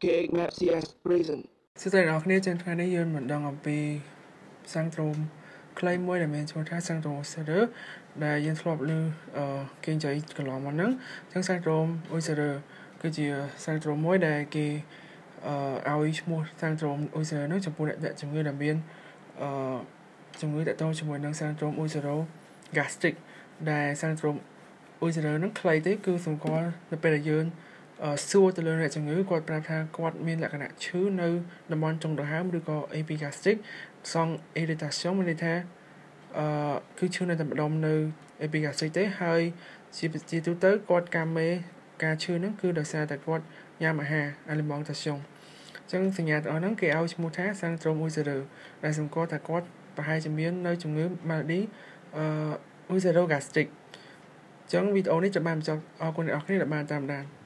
Khmed CS Prison សួស្តីអ្នកនរគ្នាចឹងថ្ងៃនេះយើងមិនដឹងអំពីសាំងត្រូមខ្លីមួយដែលមានឈ្មោះថាសាំងត្រូម ulcèreux ដែលយើងធ្លាប់ឮគេនិយាយកន្លងមកហ្នឹងចឹងសាំងត្រូម ulcèreux គឺជាសាំងត្រូមមួយដែលគេឲ្យឈ្មោះសាំងត្រូម ulcèreux ហ្នឹងចំពោះអ្នកជំងឺដែលមានជំងឺទាក់ទងជាមួយនឹងសាំងត្រូម ulcèreux gastric ដែលសាំងត្រូម ulcèreux ហ្នឹងខ្លីទេគឺសម្គាល់នៅពេលដែលយើងសួរទៅលើអ្នកជំងឺគាត់ប្រាប់ថាគាត់មានលក្ខណៈឈឺនៅតំបន់ចុងដង្ហើមឬក៏ epigastric សង់ irritation មានន័យថាគឺឈឺនៅតែម្ដុំនៅ epigastric ទេហើយជាទូទៅគាត់កាមេការឈឺហ្នឹងគឺដោយសារតែគាត់ញ៉ាំអាហារ alimentation អញ្ចឹងសញ្ញាទាំងអស់ហ្នឹងគេឲ្យឈ្មោះថាសាំងត្រូម ulcèreux ដែលសម្គាល់ថាគាត់ប្រហែលជាមាននៅជំងឺ maladie ulcèreux gastric អញ្ចឹងវីដេអូនេះចាំបានបញ្ចប់អរគុណអ្នកនរគ្នាដែលបានតាមដាន